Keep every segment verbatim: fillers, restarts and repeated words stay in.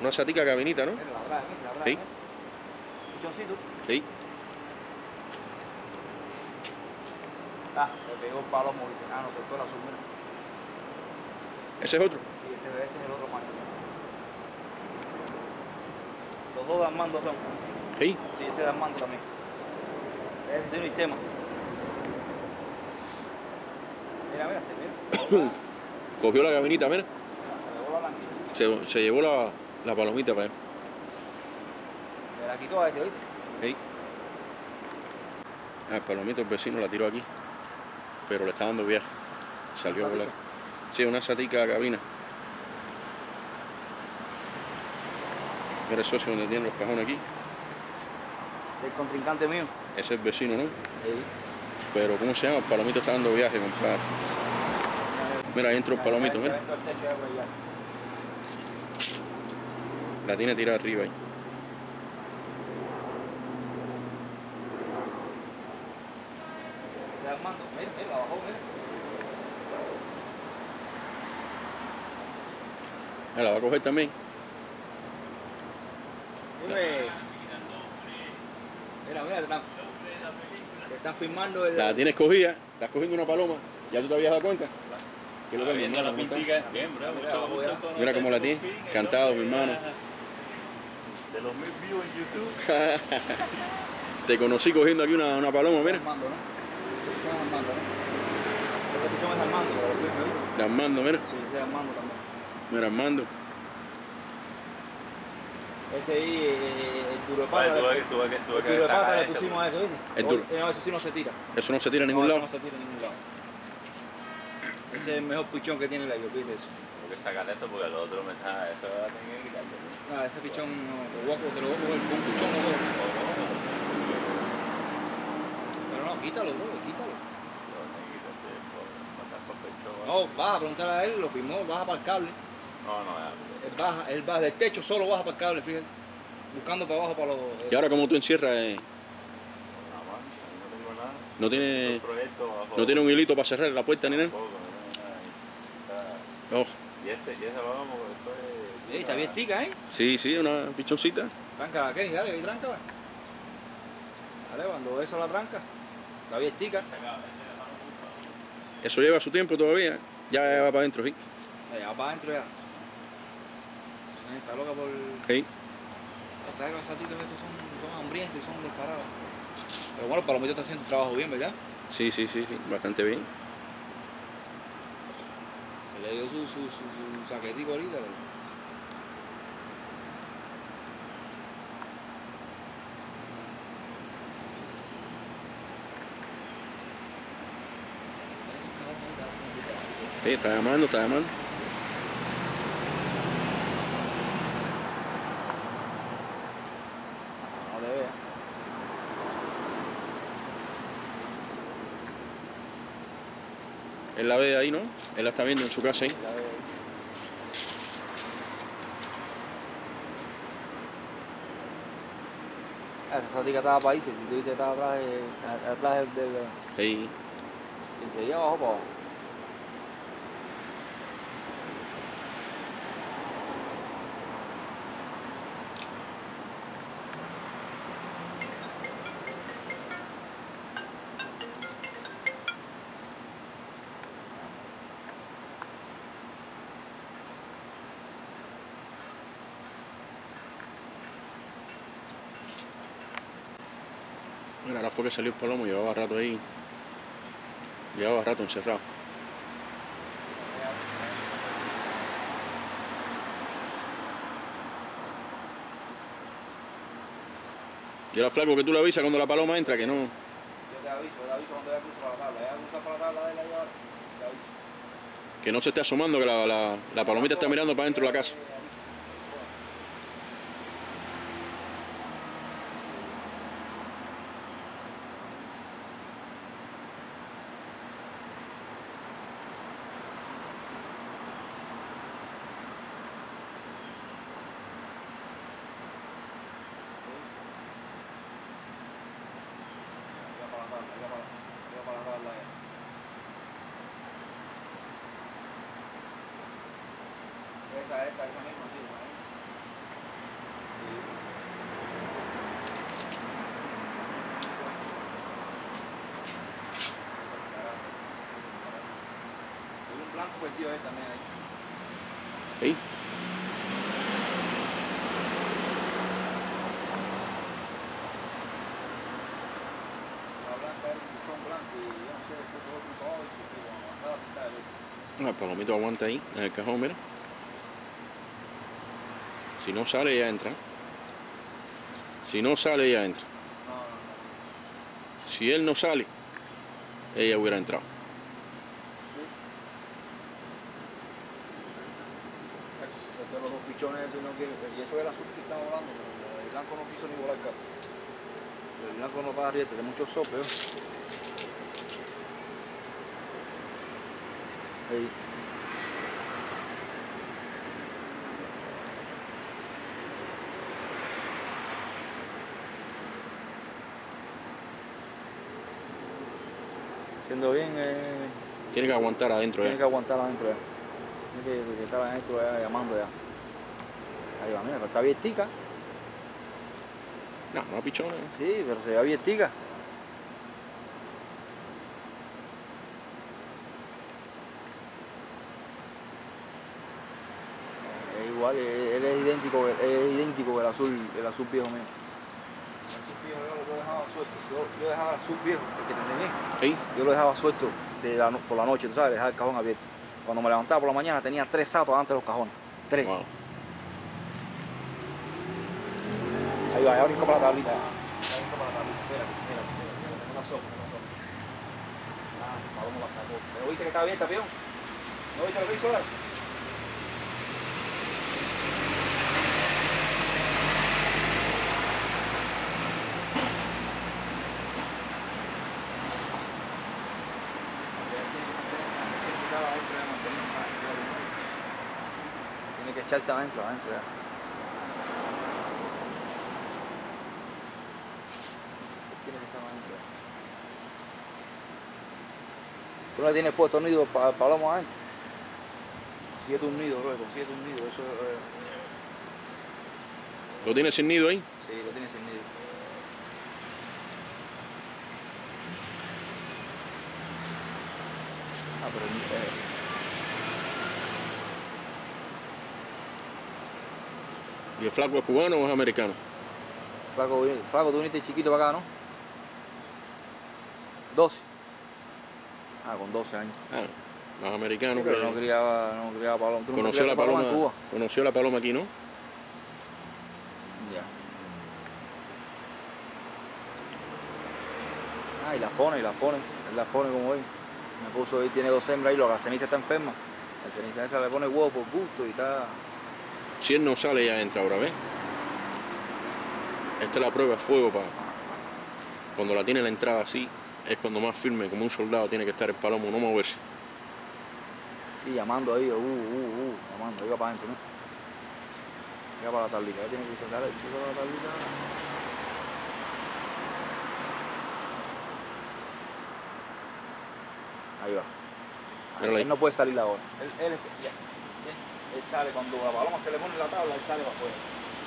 Una satica cabinita, ¿no? Mira, la trae, mira, la trae. Sí. Pichoncito. Sí. Ah, le pegó el palomo, dice, ah, no, soltó la azul, mira. ¿Ese es otro? Sí, ese, ese es el otro macho. Los dos de Armando son. Sí. Sí, ese de Armando también. Ese tiene un tema. Mira, mira, mira. Cogió la cabinita, mira. Se llevó la blanquita. Se, se llevó la, la palomita para él. Me la quitó a ese, ¿oíste? Sí. Ah, el palomito el vecino la tiró aquí. Pero le está dando viaje. Salió a volar. Sí, una satica cabina. Mira el socio donde tiene los cajones aquí. Ese es el contrincante mío. Ese es el vecino, ¿no? Sí. Pero ¿cómo se llama? El palomito está dando viaje, compadre. Mira, ahí entró el palomito, mira. La tiene tirada arriba ahí. Ese Armando, mira, mira, la bajó, mira. Ah, la va a coger también. Dime. Mira, mira, te están, te están filmando el... La tienes cogida, estás cogiendo una paloma. ¿Ya tú te habías dado cuenta? ¿Qué es lo que viendo la ¿cómo está? pintica? Bien, bro, mucho gusto. Mira cómo la tiene. Encantado, mi hermano. De los mil views en YouTube. Te conocí cogiendo aquí una, una paloma, mira. Armando, ¿no? Ese pichón es Armando, ¿no? Ese pichón es Armando, pero lo firme, ¿viste? De Armando, mira. Sí, ese es Armando también. Mira, Armando. Ese ahí, eh, el duro de Vale, pata, tuve que- el tuve que- tuve que duro de pata sacar le ese, pusimos a eso, ¿viste? El duro. No, eso sí no se tira. Eso no se tira a ningún No, lado. eso no se tira a ningún lado. Ese es el mejor pichón que tiene la yo, ¿viste eso? Tengo que sacar eso porque el otro me está... Eso va a tener que quitarlo. Ah, ese pichón, no, te lo voy a co- te lo voy a coger con un pichón o dos. Pero no, quítalo, bro, quítalo. No, baja, preguntarle a él, lo firmó, baja para el cable. No, no, ya. Él baja, él baja del techo, solo baja para el cable, fíjate. Buscando para abajo para los... Y ahora como tú encierras, eh, Nada más, no tengo nada. no tiene, Un proyecto bajo- no tiene un hilito para cerrar la puerta ni nada. Tampoco, no, nada, Oh, está- Y ese, y ese vamos, porque eso es... Ey, está bien tica, ¿eh? sí, sí, una pichoncita. Tráncala, Kenny, dale, ahí tráncala. Dale, cuando eso la tranca. Está bien tica. Eso lleva su tiempo todavía. Ya va para adentro, sí. Ya va para adentro ya. Ay, está loca por... Sí. ¿Sabes que los satitos estos son, son hambrientos y son descarados? Pero bueno, el palomito está haciendo un trabajo bien, ¿verdad? Sí, sí, sí, sí, bastante bien. Le dio su, su, su, su saquetico ahorita, ¿verdad? Sí, está llamando, está llamando. No te vea. Él la ve ahí, ¿no? Él la está viendo en su casa ahí. Ya ve ahí. Ah, esa satica estaba para irse, si tú viste estaba atrás, de, atrás del... del Sí. y seguía abajo para abajo. Mira, ahora fue que salió el palomo, llevaba rato ahí. Llevaba rato encerrado. Y ahora flaco que tú le avisas cuando la paloma entra, que no. Yo te aviso, yo te aviso cuando ella cruza para la tabla. Ella cruza para la tabla de la ahora. Te aviso. Que no se esté asomando, que la, la, la palomita está mirando para dentro de la casa. Iba para la tabla, iba para, iba para la tabla ya. Esa, esa, esa misma, tío. blanco vestido ahí también ahí. ¿Sí? La blanca era un buchón blanco y yo no sé, después todo otro color y que cuando avanzaba a pintar el otro. El palomito aguanta ahí, en el cajón, mira. Si no sale, ya entra. Si no sale, ya entra. No, no, no. Si él no sale, ella hubiera entrado. De los dos pichones eso no quiere, y eso era azul que estaba volando, pero el blanco no quiso ni volar casi. El blanco no paga riete, de mucho sope. Ahí. Haciendo bien, eh, Tiene que aguantar adentro tiene ya. que aguantar adentro ya. Tiene que, que estar adentro ya llamando ya. Ahí va, mira, pero está abiertica. No, no pichones. Sí, pero se ve abiertica. Es igual, él es idéntico, es idéntico que el azul, el azul viejo mío. El azul viejo yo lo dejaba suelto. Yo, yo dejaba el azul viejo, el que te enseñé. ¿Sí? Yo lo dejaba suelto de la, por la noche, tú sabes, dejaba el cajón abierto. Cuando me levantaba por la mañana tenía tres satos antes de los cajones. Tres. Wow. Ahí va, ahora brinco para la tablita. Ahora brinco para la tablita. Mira, mira, mira, mira, tengo una sopa, tengo una sopa. Ah, Paloma la sacó. ¿Pero viste que está abierta, peón? ¿No viste lo que hizo ahora? Tiene que echarse adentro, adentro ya. Tiene que estar adentro ya. ¿Tú no le tienes puesto nido para paloma adentro? Consíguete un nido, bro, consíguete un nido. Eso, eh... ¿Lo tienes sin nido ahí? Sí, lo tienes sin nido. Ah, pero eh... ¿Y el flaco es cubano o es americano? Flaco, flaco, tú viniste chiquito para acá, ¿no? doce. Ah, con doce años. Ah, más americano. Sí, pero que... no criaba, no criaba paloma. ¿Tú nunca Conoció la criaste paloma paloma, en Cuba? conoció la paloma aquí, ¿no? Ya. Ah, y las pone, y las pone. Él las pone como hoy. Me puso hoy, tiene dos hembras y la ceniza está enferma. La ceniza esa le pone huevo por gusto y está... Si él no sale, ya entra ahora, ¿ves? Esta es la prueba de fuego para... Cuando la tiene la entrada así, es cuando más firme, como un soldado, tiene que estar el palomo, no moverse. Y llamando ahí, uh, uh, uh, llamando, iba para adentro, ¿no? Iba para la tablita, ya tiene que sacar el chico de la tablita. Ahí va. Ahí, él no puede salir ahora. Él, él, él, ya, él sale cuando la paloma se le pone en la tabla, él sale para afuera.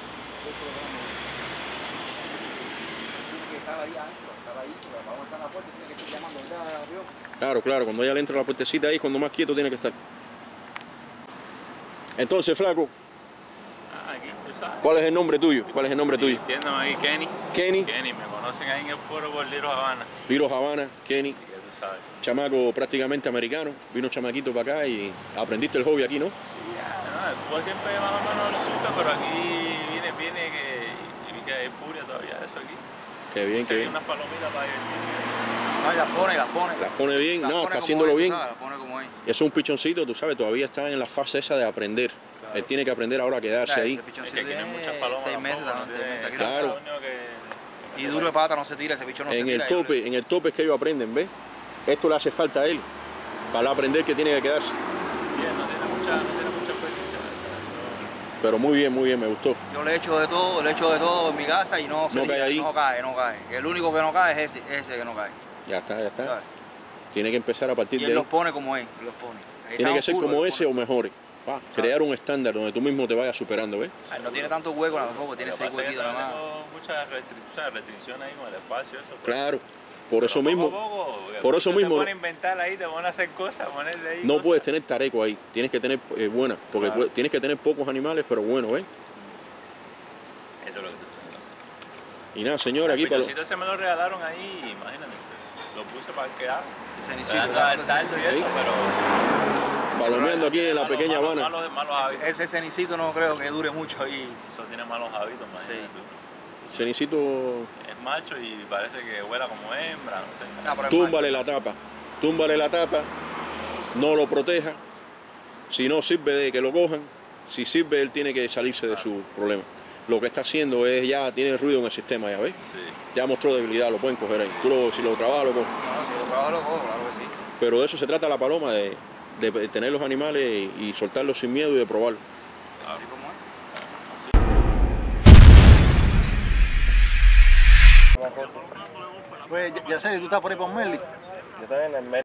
Tiene que estar ahí adentro, estar ahí, porque la paloma está en la puerta y tiene que estar llamando, ¿verdad, avión? Claro, claro, cuando ella le entra a la puertecita ahí, cuando más quieto tiene que estar. Entonces, flaco, Ah, aquí, tú sabes. ¿cuál es el nombre tuyo? ¿Cuál es el nombre tuyo? Entiendo ahí, Kenny. Kenny, Kenny, me conocen ahí en el foro por Little Havana. Liro Havana, Kenny, Así que tú sabes. chamaco prácticamente americano, vino chamaquito para acá y aprendiste el hobby aquí, ¿no? Y ya, no, el fútbol siempre más o menos resulta, pero aquí viene, viene que, y vi que hay furia todavía de eso aquí. Qué bien, qué Hay bien. unas palomitas para divertirme. No, y las pone, y las pone. Las pone bien, Las no, pone está como haciéndolo es, tú bien. sabes, las pone como es. Eso es un pichoncito, tú sabes, todavía está en la fase esa de aprender. Claro. Él tiene que aprender ahora a quedarse Claro, ahí. ese pichoncito Es que aquí no hay tiene muchas palomas. seis meses, tampoco, también, seis tiene- meses. Aquí Claro. lo único que- Y duro de pata no se tira, ese bicho no se En tira. el yo tope, en el tope es que ellos aprenden, ¿ves? Esto le hace falta a él, para aprender que tiene que quedarse. Bien, no tiene mucha, no tiene mucha experiencia. Pero muy bien, muy bien, me gustó. Yo le echo de todo, le echo de todo en mi casa y no se No tira, cae ahí. no cae, no cae. El único que no cae es ese, ese que no cae. Ya está, ya está. ¿Sabes? Tiene que empezar a partir Y de él ahí. los pone como es, los pone. Ahí Tiene está que ser oscuro, como los ese o pone. mejores. Pa, crear un estándar donde tú mismo te vayas superando, ¿ves? Ay, no tiene tanto hueco tampoco, tiene Lo que seis pasa es que huequitos nada más. tenemos muchas restric- o sea, restricciones ahí con el espacio, eso. pero- Claro. Por eso Pero mismo, poco a poco, porque por eso tú mismo- te pones a inventar ahí, te pones a hacer cosas, ponerle ahí no cosas. puedes tener tareco ahí, tienes que tener eh, buena, porque Claro. pu- tienes que tener pocos animales, pero bueno, ¿ves? Eso es lo que tú tienes que hacer. Y nada, señor, aquí El para... pichoncito se me lo regalaron ahí, imagínate. Lo puse para quedar. Cenicito, Dando dando al taldo y cenicito. eso, pero... palomeando aquí en la Malos- pequeña malos- Habana. Malos, malos hábitos. Ese cenicito no creo que dure mucho ahí. Eso tiene malos hábitos, imagínate Sí. tú. Cenicito, Es macho y parece que huela como hembra, no sé. Ah, pero es túmbale la tapa, túmbale la tapa, no lo proteja, si no sirve de que lo cojan, si sirve él tiene que salirse de su problema. Lo que está haciendo es ya, tiene ruido en el sistema, ya ves, Sí. ya mostró debilidad, lo pueden coger ahí. Tú lo- si lo trabajas, lo coges. No, si lo trabajo lo cojo, claro que sí. Pero de eso se trata la paloma, de, de tener los animales y, y soltarlos sin miedo y de probarlos. Así como es. Pues, ya sé, tú estás por ahí por Merly. Yo estoy en el